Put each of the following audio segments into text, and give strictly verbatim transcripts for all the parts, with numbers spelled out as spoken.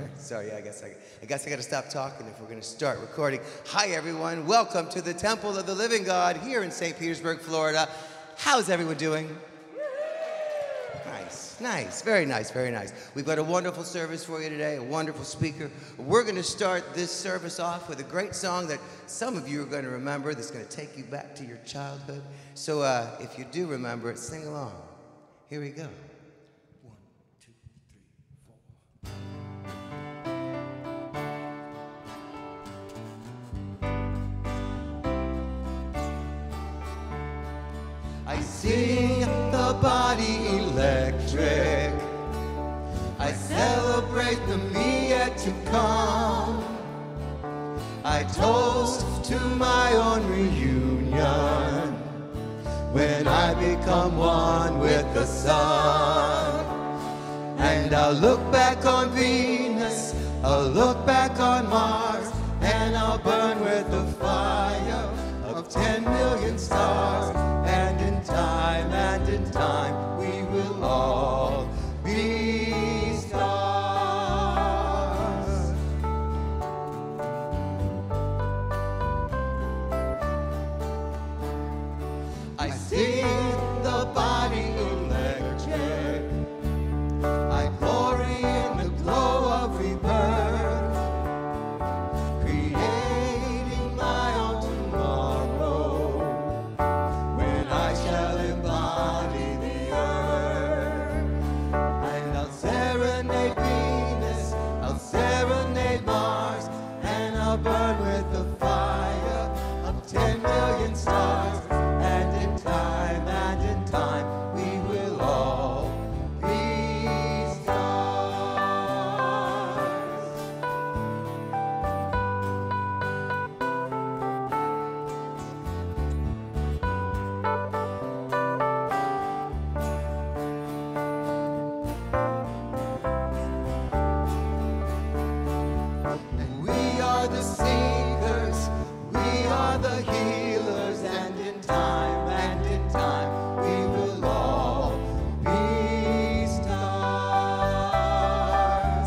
Sorry, I guess I, I guess I got to stop talking if we're going to start recording. Hi, everyone. Welcome to the Temple of the Living God here in Saint Petersburg, Florida. How's everyone doing? Nice, nice, very nice, very nice. We've got a wonderful service for you today, a wonderful speaker. We're going to start this service off with a great song that some of you are going to remember that's going to take you back to your childhood. So uh, if you do remember it, sing along. Here we go. I sing the body electric. I celebrate the me yet to come. I toast to my own reunion when I become one with the sun. And I'll look back on Venus, I'll look back on Mars, and I'll burn with the fire of ten million stars. And in time, and in time, we will all be stars. I sing the body electric. I glory in the glow of rebirth, creating my own tomorrow when I shall embody the earth. And I'll serenade Venus, I'll serenade Mars, and I'll burn with the fire of ten million stars. And in time, and in time, we will all be stars. And we are the seekers, we are the healers, and in time, and in time, we will all be stars.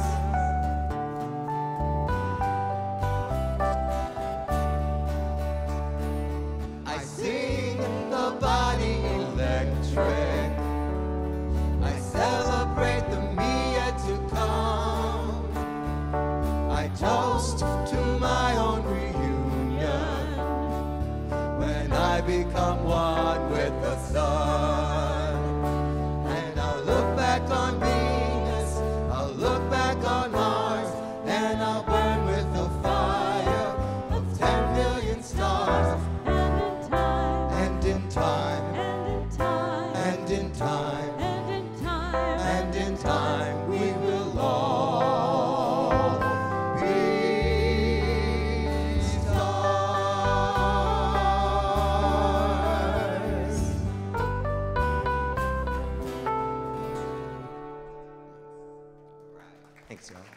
I sing the body electric. I celebrate the me yet to come. I toast to my own reunion when I become one with the sun. And I'll look back on Venus, I'll look back on Mars, and I'll burn with the fire of ten million stars. And in time, And in time, and in time, and in time, and in time, and in time, we will all be stars. Thanks, y'all.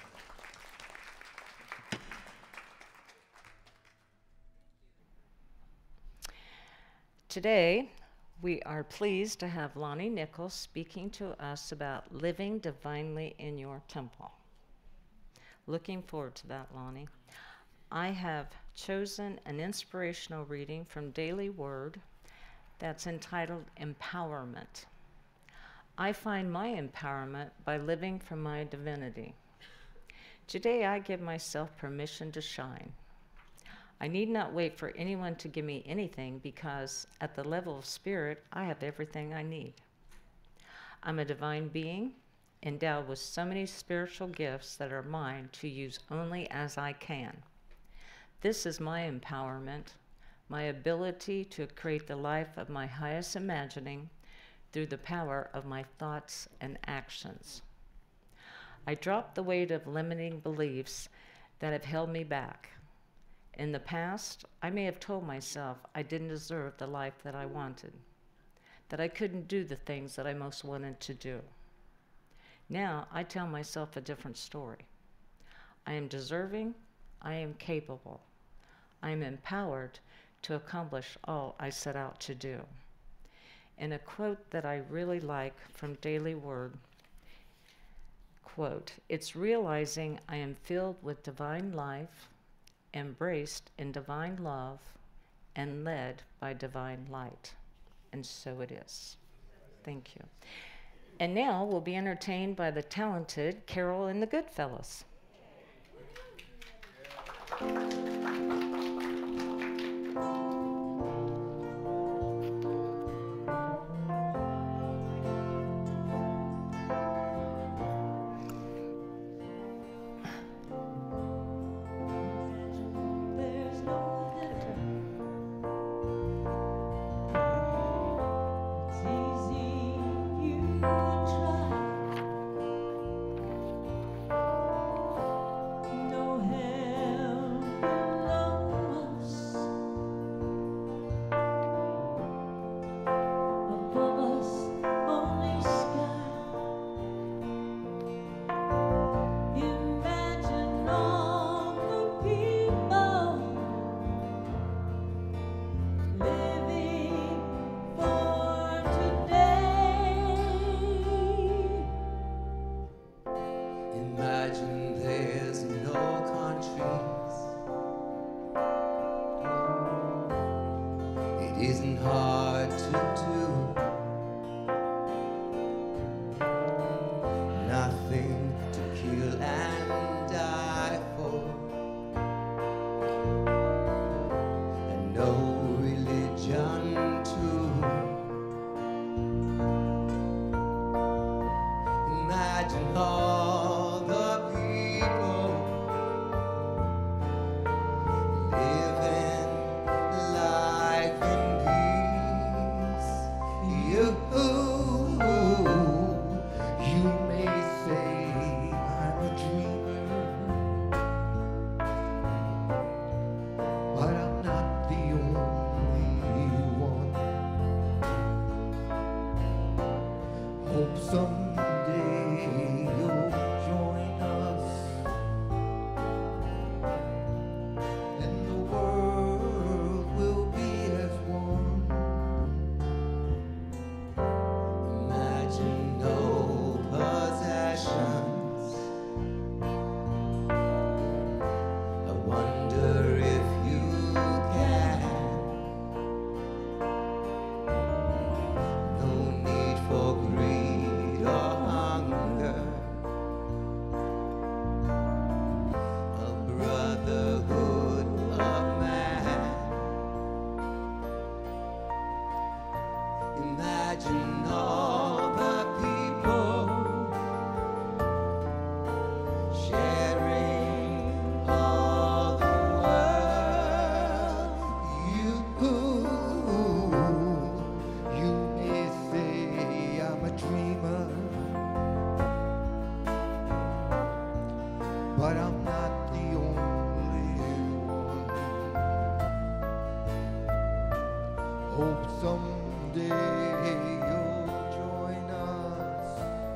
Today, we are pleased to have Lonnie Nichols speaking to us about living divinely in your temple. Looking forward to that, Lonnie. I have chosen an inspirational reading from Daily Word that's entitled Empowerment. I find my empowerment by living from my divinity. Today, I give myself permission to shine. I need not wait for anyone to give me anything because at the level of spirit, I have everything I need. I'm a divine being endowed with so many spiritual gifts that are mine to use only as I can. This is my empowerment, my ability to create the life of my highest imagining through the power of my thoughts and actions. I drop the weight of limiting beliefs that have held me back. In the past, I may have told myself I didn't deserve the life that I wanted, that I couldn't do the things that I most wanted to do. Now, I tell myself a different story. I am deserving, I am capable, I am empowered to accomplish all I set out to do. In a quote that I really like from Daily Word, quote, "It's realizing I am filled with divine life, embraced in divine love, and led by divine light." And so it is. Thank you. And now we'll be entertained by the talented Carol and the Goodfellas. Isn't hard to do. Nothing to kill and die for, and no religion too. Imagine all the people living life in peace. You, you may say I'm a dreamer, but I'm not the only one. Hope someday you'll join us, and the world will be as one. Imagine no possessions. I wonder if you can. No need for greed or hunger. A brotherhood of man. Imagine all the people sharing all the world. You, you may say I'm a dreamer, but I'm not the only one. Hope someday you'll join us,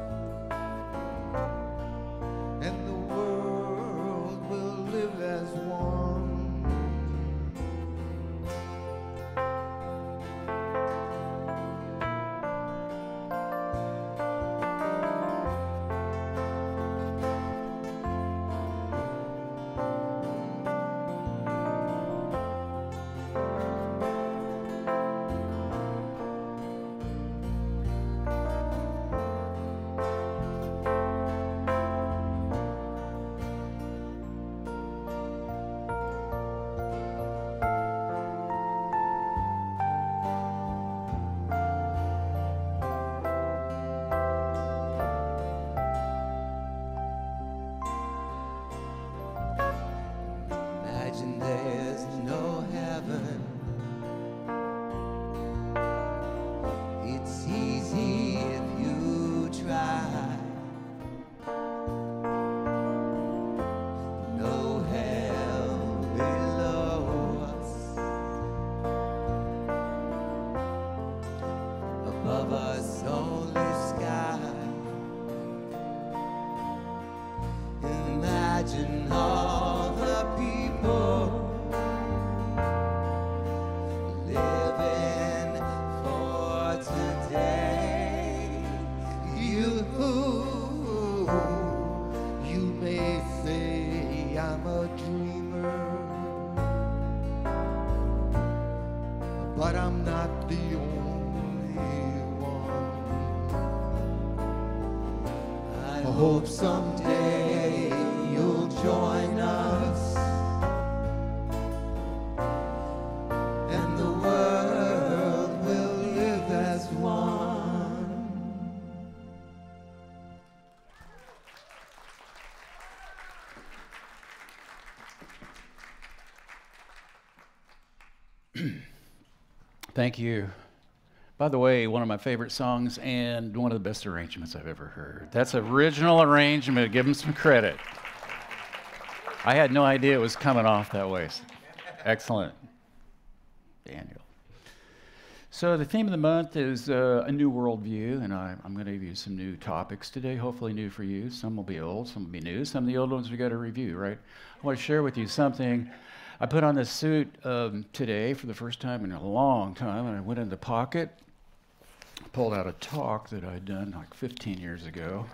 and the world will live as one. Imagine there's no heaven. It's easy if you try. No hell below us. Above us only sky. Imagine all the people living for today. You, hope someday you'll join us, and the world will live as one. Thank you. By the way, one of my favorite songs and one of the best arrangements I've ever heard. That's original arrangement. Give them some credit. I had no idea it was coming off that way. Excellent. Daniel. So the theme of the month is uh, a new worldview, and I, I'm going to give you some new topics today, hopefully new for you. Some will be old, some will be new. Some of the old ones we got to review, right? I want to share with you something. I put on this suit um, today for the first time in a long time, and I went in the pocket, pulled out a talk that I'd done like fifteen years ago.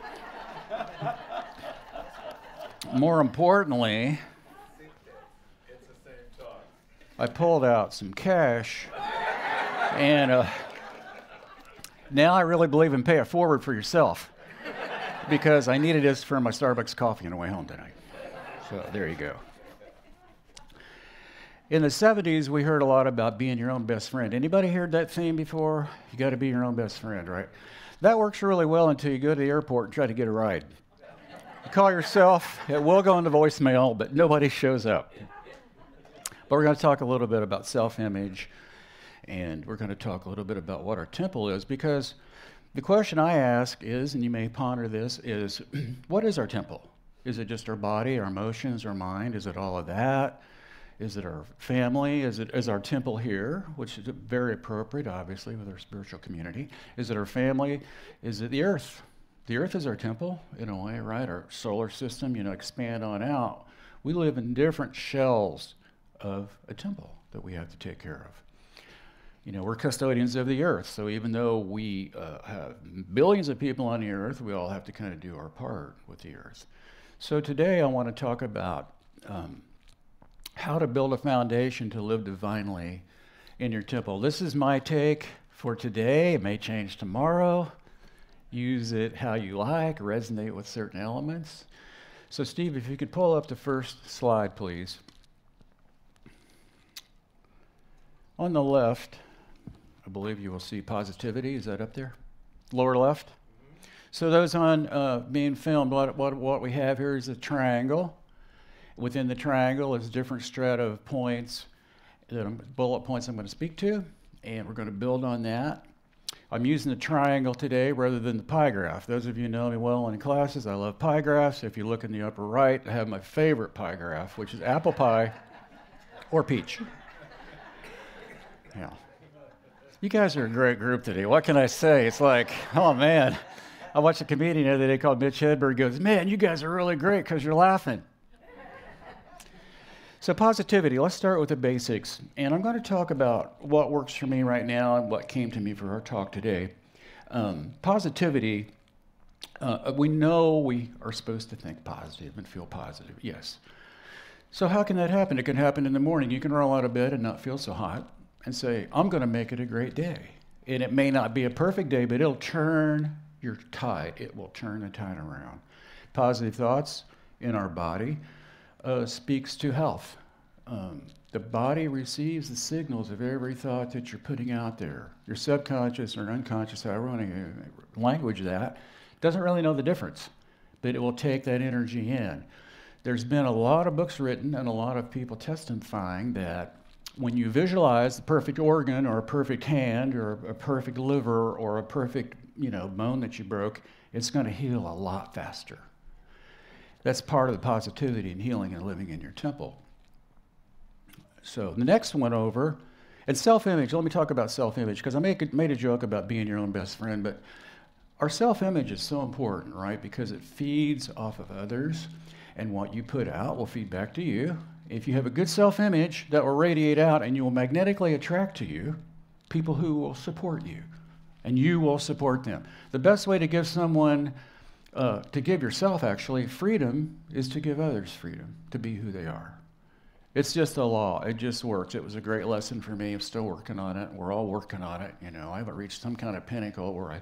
More importantly, it's the same talk. I pulled out some cash, and uh, now I really believe in pay it forward for yourself, because I needed this for my Starbucks coffee on the way home tonight. So there you go. In the seventies, we heard a lot about being your own best friend. Anybody heard that theme before? You got to be your own best friend, right? That works really well until you go to the airport and try to get a ride. You call yourself, it will go into voicemail, but nobody shows up. But we're going to talk a little bit about self-image, and we're going to talk a little bit about what our temple is, because the question I ask is, and you may ponder this, is what is our temple? Is it just our body, our emotions, our mind? Is it all of that? Is it our family? Is it is our temple here, which is very appropriate, obviously, with our spiritual community? Is it our family? Is it the earth? The earth is our temple, in a way, right? Our solar system, you know, expand on out. We live in different shells of a temple that we have to take care of. You know, we're custodians of the earth, so even though we uh, have billions of people on the earth, we all have to kind of do our part with the earth. So today I want to talk about um, how to build a foundation to live divinely in your temple. This is my take for today. It may change tomorrow. Use it how you like, resonate with certain elements. So Steve, if you could pull up the first slide, please. On the left, I believe you will see positivity. Is that up there? Lower left? Mm-hmm. So those on uh, being filmed, what, what, what we have here is a triangle. Within the triangle is different strata of points, that I'm, bullet points I'm going to speak to, and we're going to build on that. I'm using the triangle today rather than the pie graph. Those of you who know me well in classes, I love pie graphs. If you look in the upper right, I have my favorite pie graph, which is apple pie or peach. Yeah. You guys are a great group today. What can I say? It's like, oh man. I watched a comedian the other day called Mitch Hedberg. Goes, man, you guys are really great because you're laughing. So positivity, let's start with the basics. And I'm going to talk about what works for me right now and what came to me for our talk today. Um, positivity, uh, we know we are supposed to think positive and feel positive, yes. So how can that happen? It can happen in the morning. You can roll out of bed and not feel so hot and say, I'm going to make it a great day. And it may not be a perfect day, but it'll turn your tide. It will turn the tide around. Positive thoughts in our body Uh, speaks to health. Um, the body receives the signals of every thought that you're putting out there. Your subconscious or unconscious, however you want to language that, doesn't really know the difference, but it will take that energy in. There's been a lot of books written and a lot of people testifying that when you visualize the perfect organ or a perfect hand or a perfect liver or a perfect, you know, bone that you broke, it's going to heal a lot faster. That's part of the positivity and healing and living in your temple. So the next one over, and self-image. Let me talk about self-image, because I made, made a joke about being your own best friend, but our self-image is so important, right? Because it feeds off of others, and what you put out will feed back to you. If you have a good self-image, that will radiate out, and you will magnetically attract to you people who will support you, and you will support them. The best way to give someone Uh, to give yourself, actually, freedom is to give others freedom to be who they are. It's just a law. It just works. It was a great lesson for me. I'm still working on it. We're all working on it. You know, I haven't reached some kind of pinnacle where I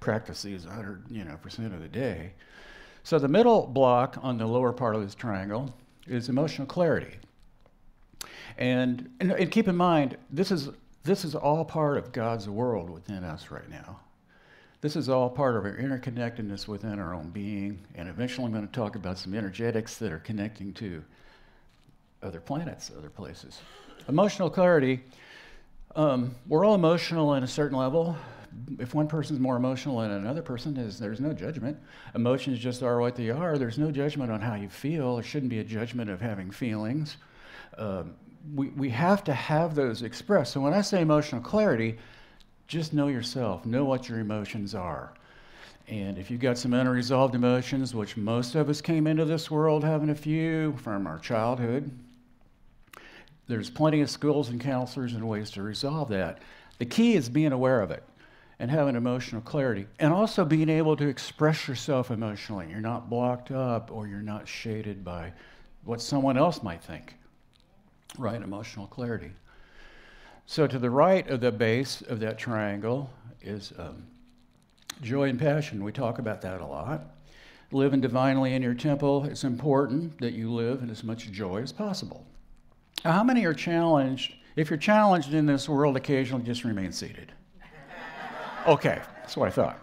practice these one hundred you know, percent of the day. So the middle block on the lower part of this triangle is emotional clarity. And, and, and keep in mind, this is, this is all part of God's world within us right now. This is all part of our interconnectedness within our own being. And eventually I'm going to talk about some energetics that are connecting to other planets, other places. Emotional clarity, um, we're all emotional at a certain level. If one person's more emotional than another person, is there's no judgment. Emotions just are what they are. There's no judgment on how you feel. There shouldn't be a judgment of having feelings. Um, we, we have to have those expressed. So when I say emotional clarity, just know yourself. Know what your emotions are. And if you've got some unresolved emotions, which most of us came into this world having a few from our childhood, there's plenty of schools and counselors and ways to resolve that. The key is being aware of it and having emotional clarity, and also being able to express yourself emotionally. You're not blocked up or you're not shaded by what someone else might think, right? Emotional clarity. So to the right of the base of that triangle is um, joy and passion. We talk about that a lot. Living divinely in your temple, it's important that you live in as much joy as possible. Now, how many are challenged? If you're challenged in this world, occasionally just remain seated. Okay, that's what I thought.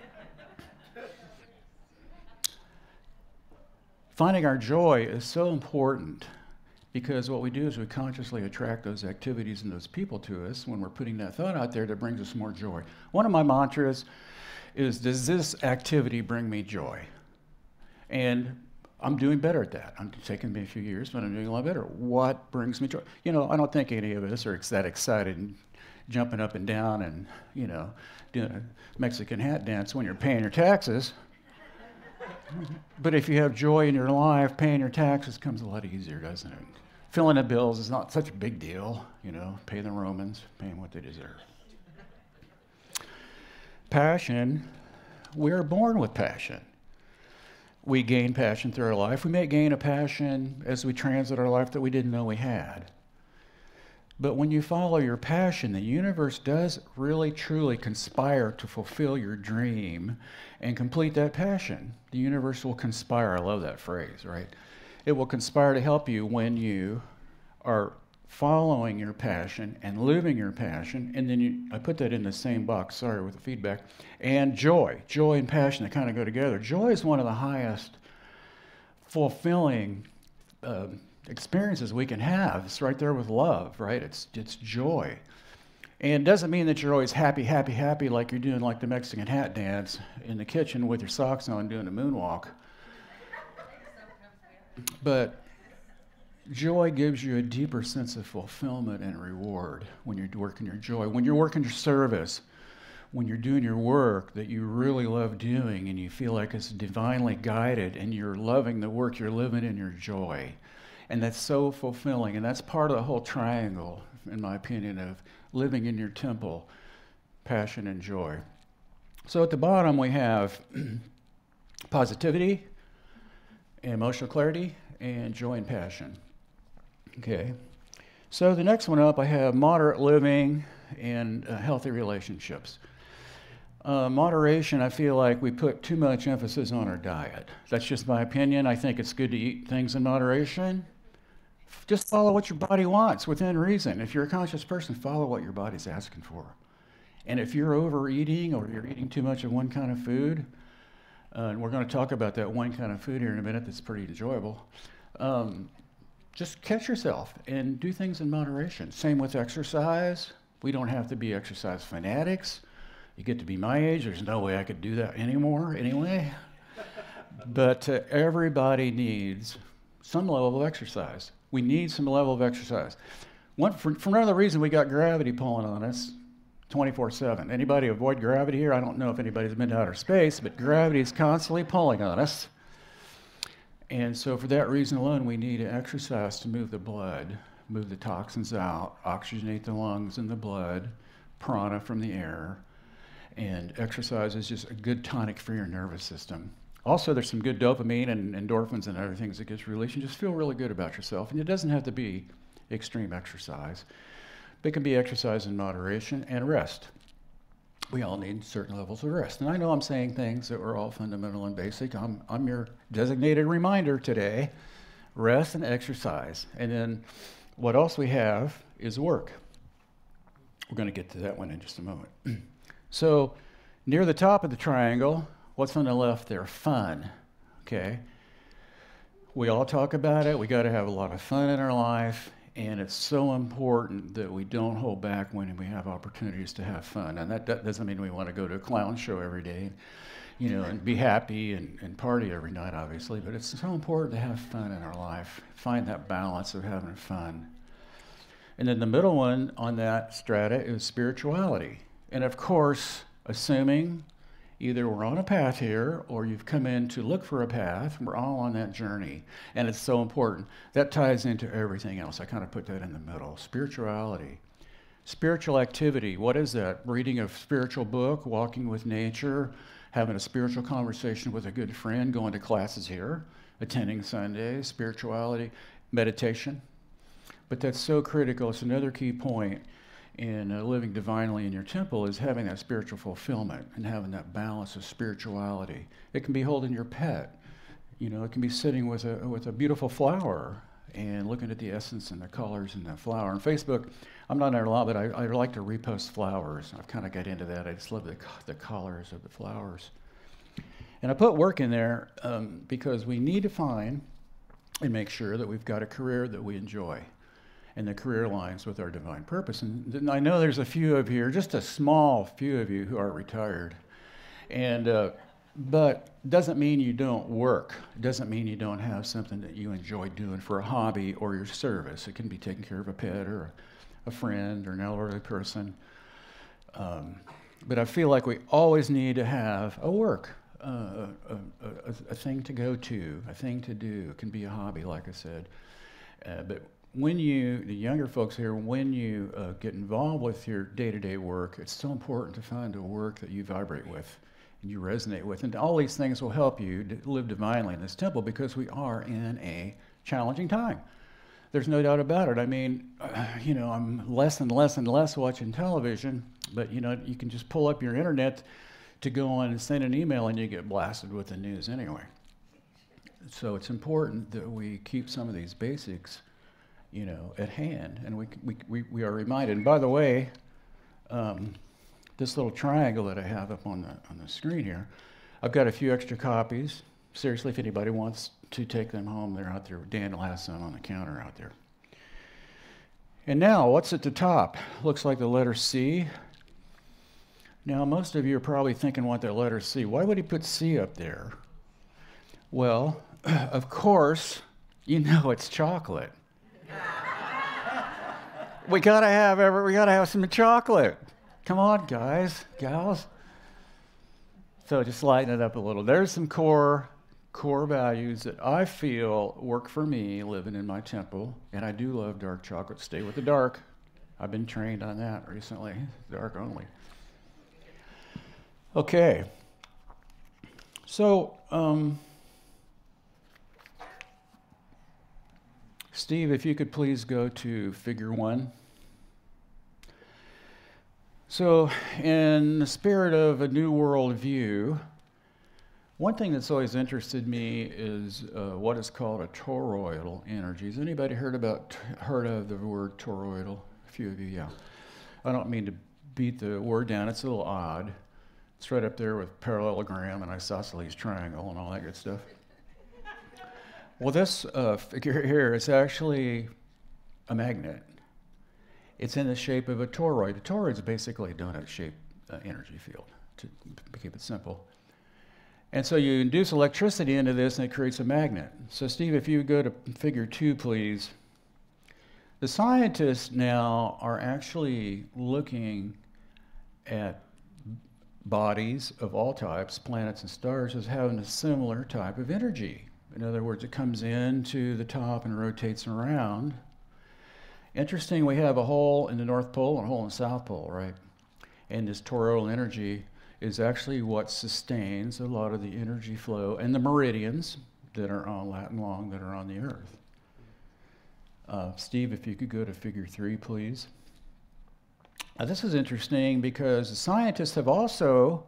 Finding our joy is so important because what we do is we consciously attract those activities and those people to us when we're putting that thought out there that brings us more joy. One of my mantras is, does this activity bring me joy? And I'm doing better at that. It's taken me a few years, but I'm doing a lot better. What brings me joy? You know, I don't think any of us are that excited and jumping up and down and, you know, doing a Mexican hat dance when you're paying your taxes. But if you have joy in your life, paying your taxes comes a lot easier, doesn't it? Filling the bills is not such a big deal, you know, pay the Romans, paying what they deserve. Passion, we're born with passion. We gain passion through our life. We may gain a passion as we transit our life that we didn't know we had. But when you follow your passion, the universe does really, truly conspire to fulfill your dream and complete that passion. The universe will conspire. I love that phrase, right? It will conspire to help you when you are following your passion and living your passion. And then you, I put that in the same box, sorry, with the feedback. And joy. Joy and passion, they kind of go together. Joy is one of the highest fulfilling uh, experiences we can have. It's right there with love, right? It's, it's joy. And it doesn't mean that you're always happy, happy, happy like you're doing like the Mexican hat dance in the kitchen with your socks on doing a moonwalk. But joy gives you a deeper sense of fulfillment and reward when you're working your joy. When you're working your service, when you're doing your work that you really love doing and you feel like it's divinely guided and you're loving the work, you're living in your joy. And that's so fulfilling. And that's part of the whole triangle, in my opinion, of living in your temple, passion and joy. So at the bottom we have positivity, emotional clarity, and joy and passion. Okay. So the next one up, I have moderate living and uh, healthy relationships. Uh, moderation, I feel like we put too much emphasis on our diet. That's just my opinion. I think it's good to eat things in moderation. Just follow what your body wants within reason. If you're a conscious person, follow what your body's asking for. And if you're overeating or you're eating too much of one kind of food, uh, and we're going to talk about that one kind of food here in a minute that's pretty enjoyable, um, just catch yourself and do things in moderation. Same with exercise. We don't have to be exercise fanatics. You get to be my age, there's no way I could do that anymore anyway. But uh, everybody needs some level of exercise. We need some level of exercise. One, for, for another reason, we got gravity pulling on us twenty-four seven. Anybody avoid gravity here? I don't know if anybody's been to outer space, but gravity is constantly pulling on us. And so for that reason alone, we need exercise to move the blood, move the toxins out, oxygenate the lungs and the blood, prana from the air. And exercise is just a good tonic for your nervous system. Also, there's some good dopamine and endorphins and other things that gets released. You just feel really good about yourself. And it doesn't have to be extreme exercise. But it can be exercise in moderation and rest. we all need certain levels of rest. And I know I'm saying things that were all fundamental and basic. I'm, I'm your designated reminder today, rest and exercise. And then what else we have is work. We're going to get to that one in just a moment. So near the top of the triangle, what's on the left there? Fun, okay? We all talk about it. We got to have a lot of fun in our life, and it's so important that we don't hold back when we have opportunities to have fun. And that, that doesn't mean we want to go to a clown show every day, you know, and be happy and, and party every night, obviously, but it's so important to have fun in our life. Find that balance of having fun. And then the middle one on that strata is spirituality. And of course, assuming either we're on a path here or you've come in to look for a path, we're all on that journey. And it's so important. That ties into everything else. I kind of put that in the middle. Spirituality. Spiritual activity. What is that? Reading a spiritual book, walking with nature, having a spiritual conversation with a good friend, going to classes here, attending Sundays, spirituality, meditation. But that's so critical. It's another key point in uh, living divinely in your temple is having that spiritual fulfillment and having that balance of spirituality. It can be holding your pet. You know, it can be sitting with a with a beautiful flower and looking at the essence and the colors in that flower. On Facebook, I'm not there a lot, but I, I like to repost flowers. I've kind of got into that. I just love the, the colors of the flowers. And I put work in there um, because we need to find and make sure that we've got a career that we enjoy and the career aligns with our divine purpose. And th- I know there's a few of you, just a small few of you who are retired. And uh, but doesn't mean you don't work. Doesn't mean you don't have something that you enjoy doing for a hobby or your service. It can be taking care of a pet or a, a friend or an elderly person. Um, but I feel like we always need to have a work, uh, a, a, a, a thing to go to, a thing to do. It can be a hobby, like I said. Uh, but when you, the younger folks here, when you uh, get involved with your day-to-day work, it's so important to find a work that you vibrate with and you resonate with. And all these things will help you to live divinely in this temple because we are in a challenging time. There's no doubt about it. I mean, uh, you know, I'm less and less and less watching television, but, you know, you can just pull up your internet to go on and send an email and you get blasted with the news anyway. So it's important that we keep some of these basics, you know, at hand, and we, we, we, we are reminded. And by the way, um, this little triangle that I have up on the, on the screen here, I've got a few extra copies. Seriously, if anybody wants to take them home, they're out there. Daniel has some on the counter out there. And now, what's at the top? Looks like the letter C. Now, most of you are probably thinking, what, that letter C? Why would he put C up there? Well, of course, you know it's chocolate. We gotta have every, we gotta have some chocolate. Come on, guys, gals. So just lighten it up a little. There's some core core values that I feel work for me living in my temple, and I do love dark chocolate. Stay with the dark. I've been trained on that recently. Dark only. Okay. So. Um, Steve, if you could please go to figure one. So, in the spirit of a new world view, one thing that's always interested me is uh, what is called a toroidal energy. Has anybody heard about heard of the word toroidal? A few of you, yeah. I don't mean to beat the word down. It's a little odd. It's right up there with parallelogram and isosceles triangle and all that good stuff. Well, this uh, figure here is actually a magnet. It's in the shape of a toroid. A toroid is basically a donut-shaped uh, energy field, to keep it simple. And so you induce electricity into this, and it creates a magnet. So, Steve, if you would go to figure two, please. The scientists now are actually looking at bodies of all types, planets and stars, as having a similar type of energy. In other words, it comes into the top and rotates around. Interesting, we have a hole in the North Pole and a hole in the South Pole, right? And this toroidal energy is actually what sustains a lot of the energy flow and the meridians that are on Latin long that are on the Earth. Uh, Steve, if you could go to figure three, please. Now, this is interesting because scientists have also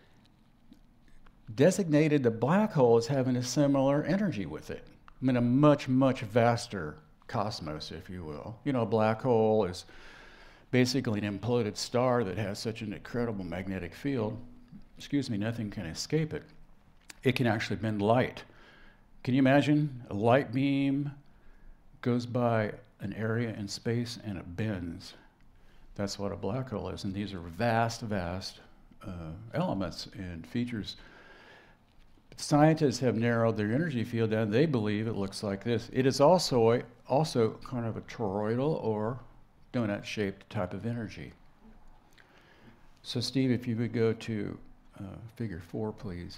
designated the black hole as having a similar energy with it. I mean, a much, much vaster cosmos, if you will. You know, a black hole is basically an imploded star that has such an incredible magnetic field, excuse me, nothing can escape it. It can actually bend light. Can you imagine a light beam goes by an area in space and it bends? That's what a black hole is, and these are vast, vast uh, elements and features. Scientists have narrowed their energy field down. They believe it looks like this. It is also a, also kind of a toroidal or donut-shaped type of energy. So Steve, if you would go to uh, figure four, please.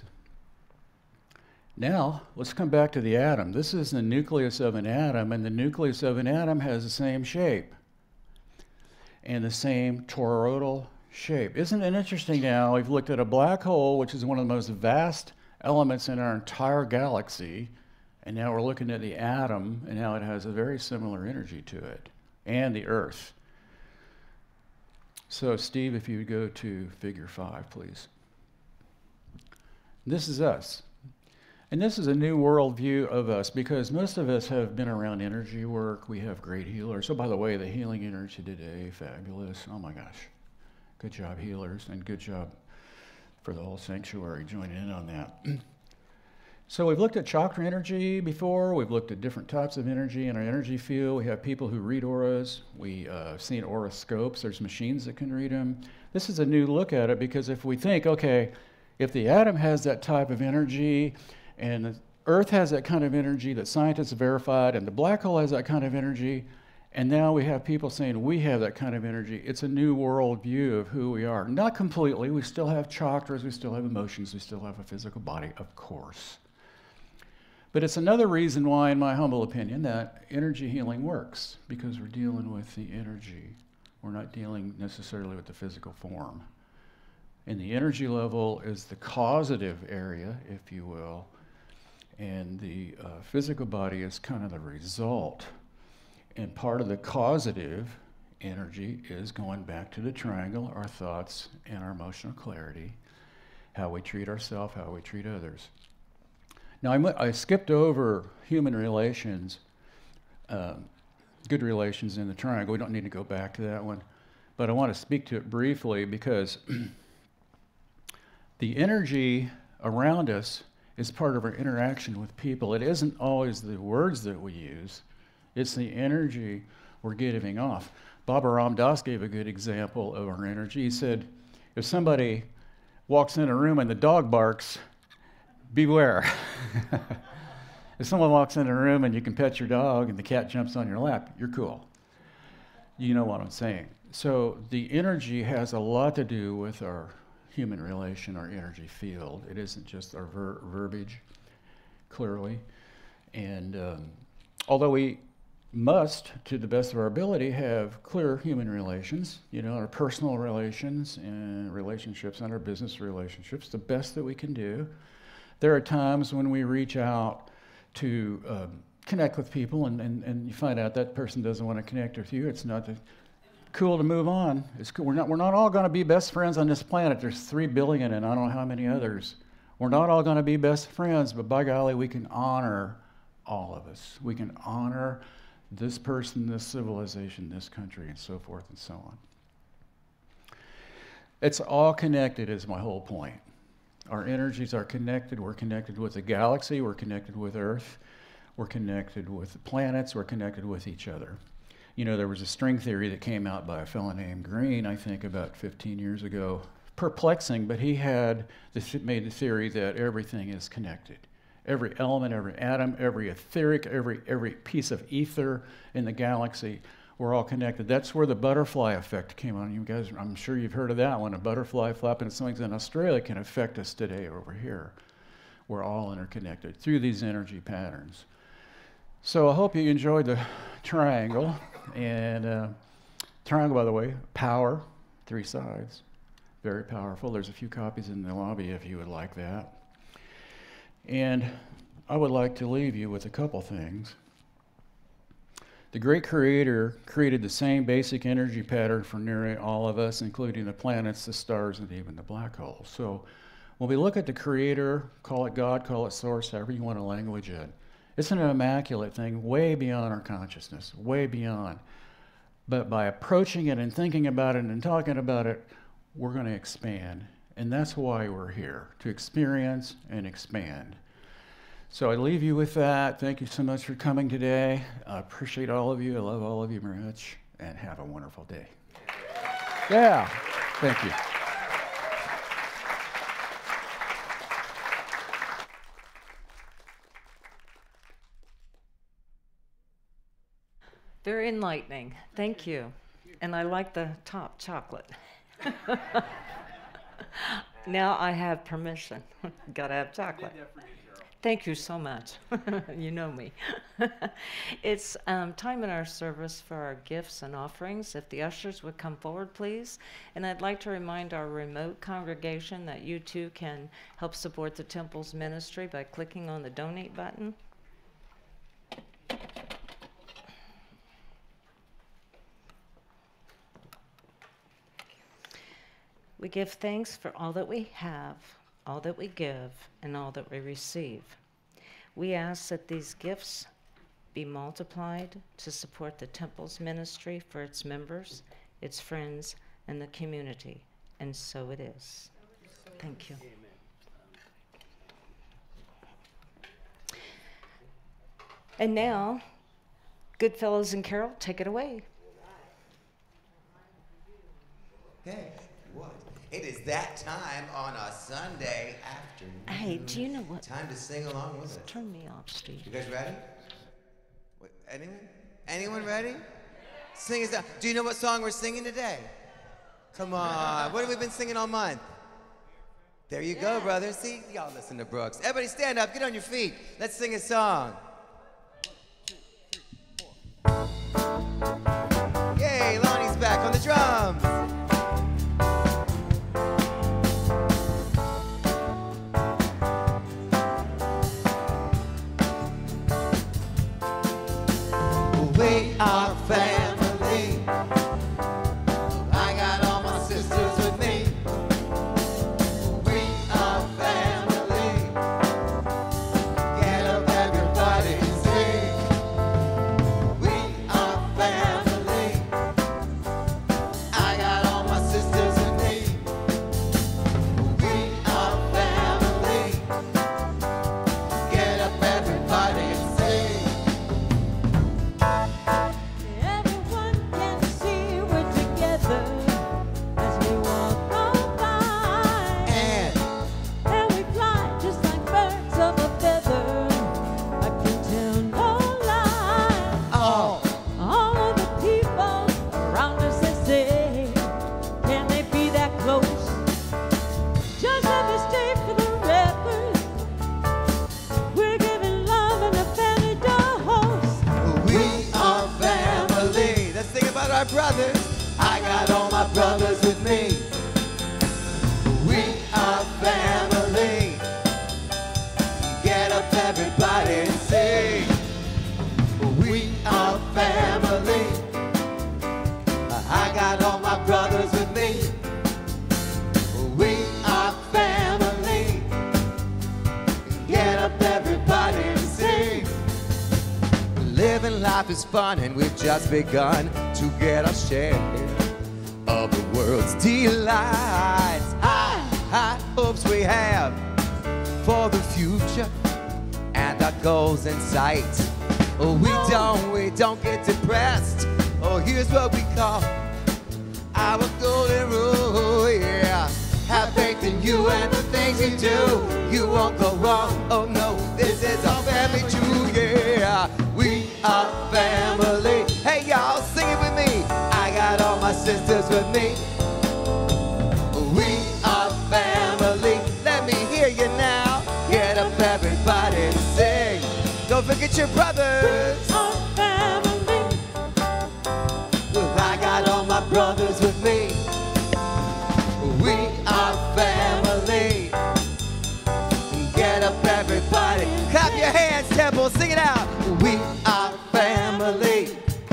Now, let's come back to the atom. This is the nucleus of an atom, and the nucleus of an atom has the same shape and the same toroidal shape. Isn't it interesting now? We've looked at a black hole, which is one of the most vast elements in our entire galaxy, and now we're looking at the atom, and now it has a very similar energy to it, and the Earth. So Steve, if you would go to figure five, please. This is us. And this is a new worldview of us, because most of us have been around energy work. We have great healers. So by the way, the healing energy today, fabulous. Oh my gosh. Good job, healers, and good job for the whole sanctuary joining in on that. So we've looked at chakra energy before. We've looked at different types of energy in our energy field. We have people who read auras. We've uh, seen horoscopes. There's machines that can read them. This is a new look at it, because if we think, okay, if the atom has that type of energy, and the Earth has that kind of energy that scientists have verified, and the black hole has that kind of energy, and now we have people saying we have that kind of energy. It's a new world view of who we are. Not completely. We still have chakras, we still have emotions, we still have a physical body, of course. But it's another reason why, in my humble opinion, that energy healing works, because we're dealing with the energy. We're not dealing necessarily with the physical form. And the energy level is the causative area, if you will, and the uh, physical body is kind of the result. And part of the causative energy is going back to the triangle, our thoughts and our emotional clarity, how we treat ourselves, how we treat others. Now, I, I skipped over human relations, um, good relations in the triangle. We don't need to go back to that one. But I want to speak to it briefly, because the energy around us is part of our interaction with people. It isn't always the words that we use, it's the energy we're giving off. Baba Ram Das gave a good example of our energy. He said, if somebody walks in a room and the dog barks, beware. If someone walks in a room and you can pet your dog and the cat jumps on your lap, you're cool. You know what I'm saying. So the energy has a lot to do with our human relation, our energy field. It isn't just our ver verbiage, clearly. And um, although we must, to the best of our ability, have clear human relations, you know, our personal relations and relationships and our business relationships, the best that we can do. There are times when we reach out to um, connect with people, and, and, and you find out that person doesn't want to connect with you. It's not the, cool to move on. It's cool. We're not, we're not all going to be best friends on this planet. There's three billion and I don't know how many others. We're not all going to be best friends, but by golly, we can honor all of us. We can honor this person, this civilization, this country, and so forth and so on. It's all connected is my whole point. Our energies are connected. We're connected with the galaxy. We're connected with Earth. We're connected with the planets. We're connected with each other. You know, there was a string theory that came out by a fellow named Green, I think about fifteen years ago. Perplexing, but he had the, made the theory that everything is connected. Every element, every atom, every etheric, every, every piece of ether in the galaxy, we're all connected. That's where the butterfly effect came on. You guys, I'm sure you've heard of that one. A butterfly flapping its wings in Australia can affect us today over here. We're all interconnected through these energy patterns. So I hope you enjoyed the triangle. And uh, triangle, by the way, power, three sides, very powerful. There's a few copies in the lobby if you would like that. And I would like to leave you with a couple things. The great creator created the same basic energy pattern for nearly all of us, including the planets, the stars, and even the black hole. So when we look at the creator, call it God, call it source, however you want to language it, it's an immaculate thing way beyond our consciousness, way beyond. But by approaching it and thinking about it and talking about it, we're going to expand. And that's why we're here, to experience and expand. So I leave you with that. Thank you so much for coming today. I appreciate all of you. I love all of you very much. And have a wonderful day. Yeah, thank you. Very enlightening. Thank you. And I like the top chocolate. Now I have permission. Gotta have chocolate. Thank you so much. You know me. It's um, time in our service for our gifts and offerings. If the ushers would come forward, please. And I'd like to remind our remote congregation that you too can help support the Temple's ministry by clicking on the donate button. We give thanks for all that we have, all that we give, and all that we receive. We ask that these gifts be multiplied to support the Temple's ministry for its members, its friends, and the community. And so it is. Thank you. And now, Goodfellows and Carol, take it away. Okay, what? It is that time on a Sunday afternoon. Hey, do you know what? Time to sing along with us. Turn me off, Steve. You guys ready? What, anyone? Anyone ready? Sing us out. Do you know what song we're singing today? Come on. What have we been singing all month? There you go, brother. See? Y'all listen to Brooks. Everybody stand up. Get on your feet. Let's sing a song. Yay, Lonnie's back on the drums. We are family. I got all my sisters with me. We are family. Get up, everybody, and sing. We are family. I got all my sisters with me. We are family. Get up, everybody, and sing. Everyone can see we're together as we walk on by. And And we fly just like birds of a feather. I can tell no lie. all All of the people around us, they say, can they be that close? Just let me state for the record, we're giving love and a family dose. we are family. Let's sing about our brothers. I got all my brothers with me. We are family. Get up, everybody, and sing. We are family. I got all my brothers with me. We are family. Get up, everybody, and sing. Living life is fun and we've just begun to get our share of the world's delights. High, high hopes we have for the future and our goals in sight. Oh, we don't, we don't get depressed. Oh, here's what we call our golden rule, yeah. Have faith in you and the things you do. You won't go wrong. Oh no, this is our family true, yeah. We are family. Hey y'all, sing it with me. I got all my sisters with me. We are family. Let me hear you now. Get up, everybody, and sing. Don't forget your brothers. Our family, Well, I got all my brothers with me. We are family. Get up, everybody. Clap your hands, Temple. Sing it out. We are family.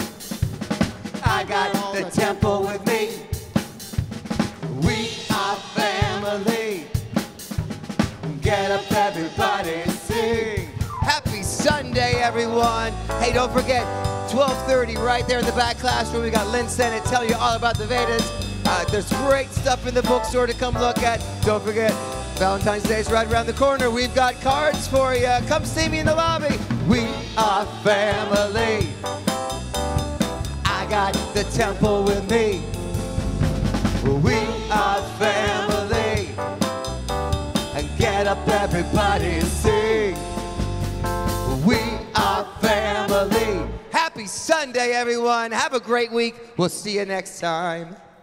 Get up, everybody, sing. Happy Sunday, everyone. Hey, don't forget, twelve thirty right there in the back classroom. We got Lynn Sennett telling you all about the Vedas. Uh, there's great stuff in the bookstore to come look at. Don't forget, Valentine's Day is right around the corner. We've got cards for you. Come see me in the lobby. We are family. I got the temple with me. We are family. And get up, everybody, sing. We are family. Happy Sunday, everyone. Have a great week. We'll see you next time.